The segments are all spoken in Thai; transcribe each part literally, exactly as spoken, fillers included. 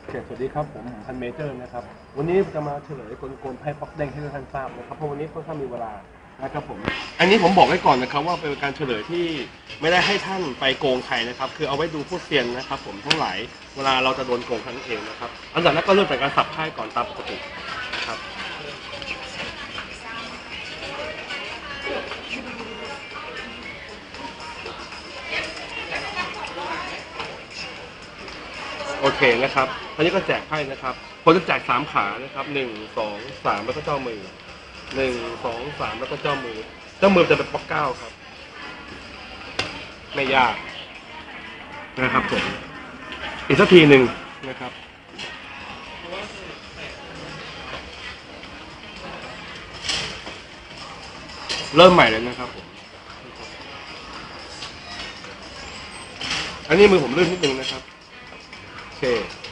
สวัสดีครับผมผมพันเมเจอร์นะครับวันนี้จะมาเฉลยกลโกงไพ่ป๊อกแดงให้ทุกท่านทราบนะครับเพราะวันนี้ค่อนข้างมีเวลานะครับผมอันนี้ผมบอกไว้ก่อนนะครับว่าเป็นการเฉลยที่ไม่ได้ให้ท่านไปโกงใครนะครับคือเอาไว้ดูผู้เซียนนะครับผมทั้งหลายเวลาเราจะโดนโกงทั้งเองนะครับอันดับแรกก็เริ่มจากการสับไพ่ก่อนตามปกตินะครับโอเคนะครับอันนี้ก็แจกไพ่นะครับผมจะแจกสามขานะครับหนึ่งสองสามแล้วก็เจ้ามือหนึ่งสองสามแล้วก็เจ้ามือเจ้ามือจะเป็นป๊อกเก้าครับไม่ยากนะครับผมอีกสักทีหนึ่งนะครับเริ่มใหม่เลยนะครับผมอันนี้มือผมลื่นนิดนึงนะครับโอเค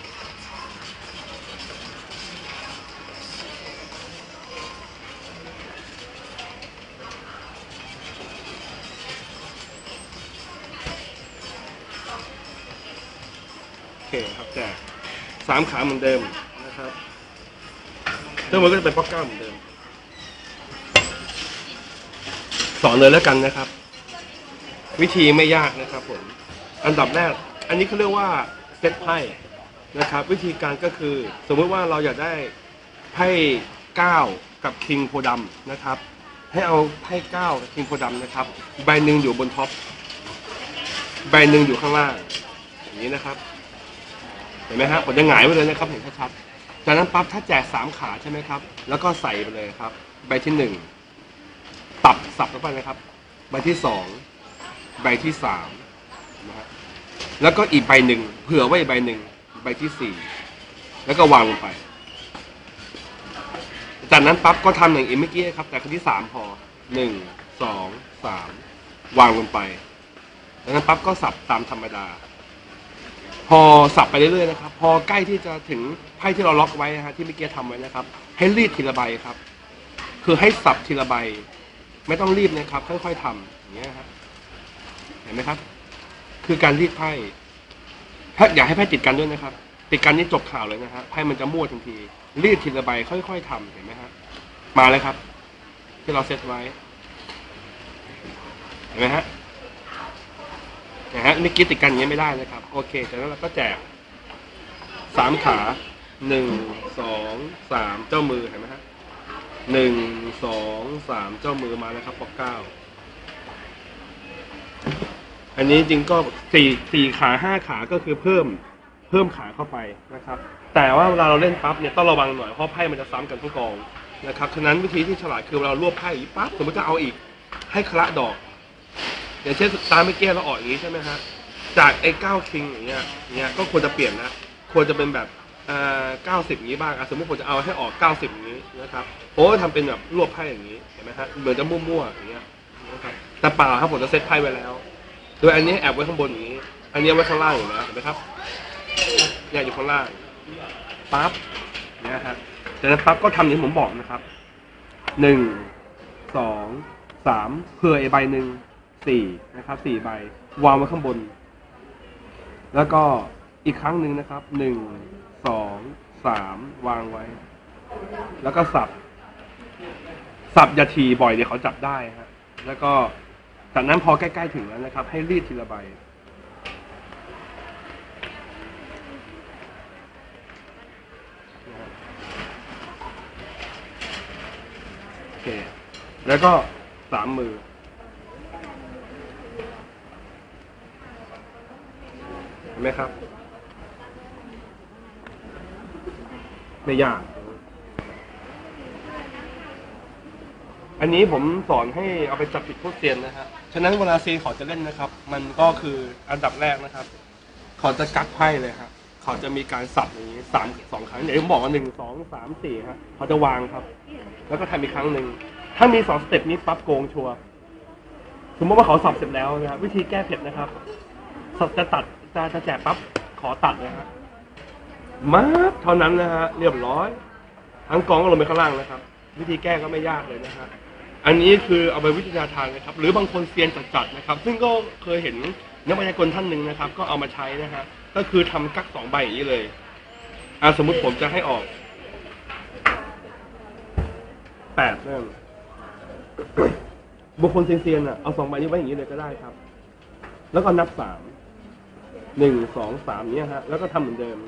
โอเคครับแจกสามขาเหมือนเดิมนะครับเจ้ามือก็จะเป็นป๊อกเก้าเหมือนเดิมสอนเลยแล้วกันนะครับวิธีไม่ยากนะครับผมอันดับแรกอันนี้เขาเรียกว่าเซตไพ่นะครับวิธีการก็คือสมมติว่าเราอยากได้ไพ่เก้ากับคิงโพดำนะครับให้เอาไพ่เก้ากับคิงโพดำนะครับใบหนึ่งอยู่บนท็อปใบหนึ่งอยู่ข้างล่างอย่างนี้นะครับเห็นไหมครับผมจะหงายไว้เลยนะครับเห็นชัดๆจากนั้นปั๊บถ้าแจกสามขาใช่ไหมครับแล้วก็ใส่ไปเลยครับใบที่หนึ่งตับสับเข้าไปนะครับใบที่สองใบที่สามนะครับแล้วก็อีกใบหนึ่งเผื่อไว้ใบหนึ่งใบที่สี่แล้วก็วางลงไปจากนั้นปั๊บก็ทำอย่างอีกเมื่อกี้ครับแต่ครั้งที่สามพอหนึ่งสองสามวางลงไปจากนั้นปั๊บก็สับตามธรรมดาพอสับไปเรื่อยๆนะครับพอใกล้ที่จะถึงไพ่ที่เราล็อกไว้นะฮะที่เมื่อกี้ทำไว้นะครับให้รีดทีละใบครับคือให้สับทีละใบไม่ต้องรีบนะครับค่อยๆทำอย่างเงี้ยครับเห็นไหมครับคือการรีดไพ่ถ้าอยากให้ไพ่ติดกันด้วยนะครับติดกันนี่จบข่าวเลยนะฮะไพ่มันจะมั่วทันทีรีดทีละใบค่อยๆทำเห็นไหมฮะมาเลยครับที่เราเซตไว้เห็นไหมฮะนะฮะนี่กินติดกันอย่างนี้ไม่ได้นะครับโอเคจากนั้นเราก็แจกสามขาหนึ่งสองสามเจ้ามือเห็นไหมฮะหนึ่งสองสามเจ้ามือมาแล้วครับปอกเก้าอันนี้จริงก็สี่สี่ขาห้าขาก็คือเพิ่มเพิ่มขาเข้าไปนะครับแต่ว่าเวลาเราเล่นปั๊บเนี่ยต้องระวังหน่อยเพราะไพ่มันจะซ้ำกันทั้งกองนะครับฉะนั้นวิธีที่ฉลาดคือเรารวบไพ่ปั๊บสมมติจะเอาอีกให้คละดอกอย่างเช่นตามเมื่อกี้เราออกอย่างนี้ใช่ไหมฮะจากไอ้เก้าคิงอย่างเงี้ยเงี้ยก็ควรจะเปลี่ยนนะควรจะเป็นแบบเอ่อเก้าสิบอย่างนี้บ้างสมมติผมจะเอาให้ออกเก้าสิบอย่างนี้นะครับโอ้ทำเป็นแบบรวบไพ่อย่างนี้เห็นไหมฮะเหมือนจะมั่วๆอย่างเงี้ยนะครับแต่เปล่าครับผมจะเซตไพ่ไว้แล้วโดยอันนี้แอบไว้ข้างบนอย่างนี้อันนี้ไว้ข้างล่างอยู่นะเห็นไหมครับเนี่ยอยู่ข้างล่างปั๊บเนี่ยฮะจากนั้นปั๊บก็ทำอย่างที่ผมบอกนะครับหนึ่งสองสามเผื่อไอ้ใบหนึ่งสี่นะครับสี่ใบวางไว้ข้างบนแล้วก็อีกครั้งหนึ่งนะครับหนึ่งสองสามวางไว้แล้วก็สับสับอย่าทีบ่อยเดี๋ยวเขาจับได้ฮะแล้วก็จากนั้นพอใกล้ๆถึงแล้วนะครับให้รีดทีละใบโอเคแล้วก็สามมือเห็นไหมครับไม่ยากอันนี้ผมสอนให้เอาไปจับผิดพวกเซียนนะฮะฉะนั้นเวลาซีนเขาจะเล่นนะครับมันก็คืออันดับแรกนะครับเขาจะกักไพ่เลยครับเขาจะมีการสับอย่างนี้สามสองครั้งอย่างที่ผมบอกว่าหนึ่งสองสามสี่ฮะเขาจะวางครับแล้วก็ทำอีกครั้งหนึ่งถ้ามีสองสเต็ปนี้ปั๊บโกงชัวร์สมมติว่าเขาสับเสร็จแล้วนะครับวิธีแก้เผ็ดนะครับจะตัดจะจะแจกปั๊บขอตัดนะฮะมาเท่านั้นนะฮะเรียบร้อยทั้งกองก็ลงไปข้างล่างนะครับวิธีแก้ก็ไม่ยากเลยนะฮะอันนี้คือเอาไปวิทยาทานนะครับหรือบางคนเซียนจัดๆนะครับซึ่งก็เคยเห็นนักมายากลท่านหนึ่งนะครับก็เอามาใช้นะฮะก็คือทำกั๊กสองใบอย่างนี้เลยอ่ะสมมุติผมจะให้ออกแปดเริ่มบุคคลเซียนๆอ่ะเอาสองใบนี้ไว้อย่างนี้เลยก็ได้ครับแล้วก็นับสามหนึ่งสองสามเนี้ยฮะแล้วก็ทำเหมือนเดิม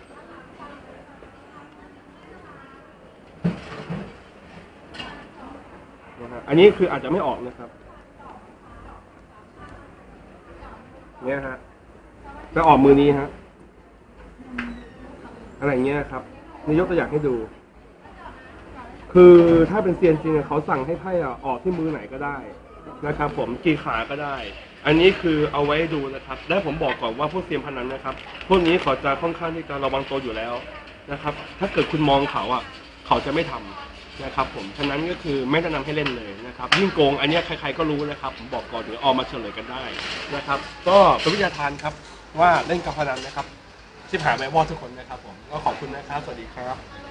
นะฮะอันนี้คืออาจจะไม่ออกนะครับเนี้ยฮะจะออกมือนี้ฮะอะไรเงี้ยครับนี่ยกตัวอย่างให้ดูคือถ้าเป็นเซียนจริงเขาสั่งให้ไพ่ออกที่มือไหนก็ได้นะครับผมกี่ขาก็ได้อันนี้คือเอาไว้ดูนะครับและผมบอกก่อนว่าพวกเซียนพนันนะครับพวกนี้เขาจะค่อนข้างที่จะระวังตัวอยู่แล้วนะครับถ้าเกิดคุณมองเขาอ่ะเขาจะไม่ทำนะครับผมฉะนั้นก็คือไม่แนะนำให้เล่นเลยนะครับยิ่งโกงอันนี้ใครๆก็รู้นะครับผมบอกก่อนเดี๋ยวออกมาเฉลยกันได้นะครับก็เป็นวิทยาทานครับว่าเล่นการพนันนะครับชิบหายไปวอดทุกคนนะครับผมก็ขอบคุณนะครับสวัสดีครับ